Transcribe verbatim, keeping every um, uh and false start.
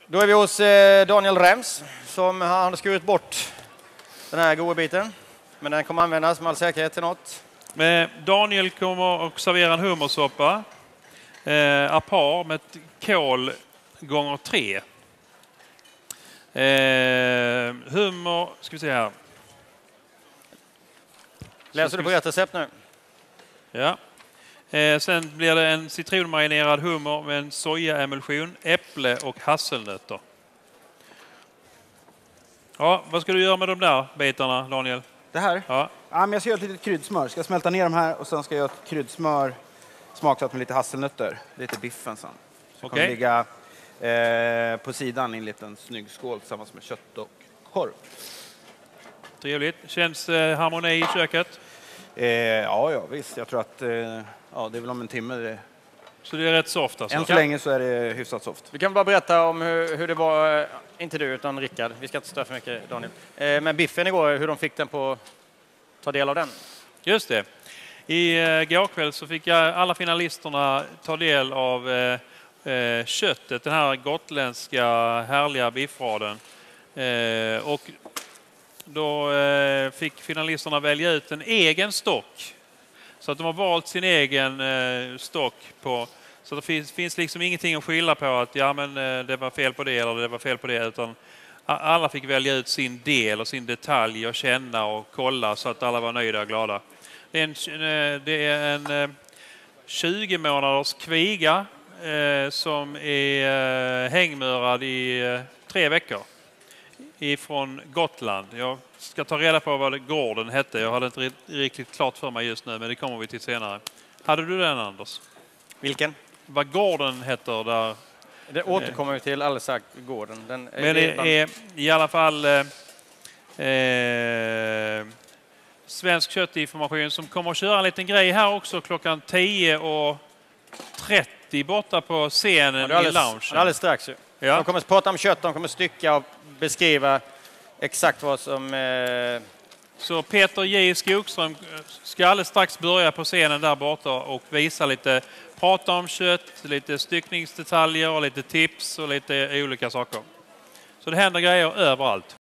Då är vi hos eh, Daniel Rems som har skurit bort den här goda biten. Men den kommer användas med all säkerhet till något. Men Daniel kommer att servera en hummersoppa. Eh, apar med kål gånger tre. Eh, hummer, ska vi se här. Läser du på rätt recept nu? Ja. Eh, sen blir det en citronmarinerad hummer med en sojaemulsion, äpple och hasselnötter. Ja, vad ska du göra med de där bitarna, Daniel? Det här? Ja. Ja, men jag ska göra ett litet kryddsmör. Ska smälta ner de här och sen ska jag göra ett kryddsmör smaksatt med lite hasselnötter. Lite biffen sen. Så kommer Okej. ligga eh, på sidan i en liten snygg skål tillsammans med kött och korv. Trevligt. Känns eh, harmoni i köket? Eh, ja, ja, visst. Jag tror att eh, ja, det är väl om en timme. Det... Så det är rätt soft alltså? Än så länge så är det hyfsat soft. Vi kan bara berätta om hur, hur det var, eh, inte du utan Rickard. Vi ska inte störa för mycket, Daniel. Eh, men biffen igår, hur de fick den på ta del av den. Just det. I eh, går kväll så fick jag alla finalisterna ta del av eh, eh, köttet, den här gotländska härliga biffraden. Eh, och då eh, fick finalisterna välja ut en egen stock. Så att de har valt sin egen eh, stock på. Så det finns, finns liksom ingenting att skylla på att ja, men eh, det var fel på det eller det var fel på det, utan alla fick välja ut sin del och sin detalj och känna och kolla så att alla var nöjda och glada. Det är en, det är en tjugo månaders kviga eh, som är hängmörad i eh, tre veckor ifrån Gotland. Jag ska ta reda på vad gården hette. Jag hade inte riktigt klart för mig just nu, men det kommer vi till senare. Hade du den, Anders? Vilken? Vad gården heter där? Det återkommer vi till alldeles sagt, gården. Den är Men det är i alla fall eh, eh, Svensk köttinformation som kommer att köra en liten grej här också klockan tio och trettio borta på scenen ja, alldeles, i loungen. Alldeles strax ju. Ja. De kommer att prata om kött, de kommer att stycka och beskriva exakt vad som... Eh... Så Peter J. Skogström ska alldeles strax börja på scenen där borta och visa lite, prata om kött, lite styckningsdetaljer och lite tips och lite olika saker. Så det händer grejer överallt.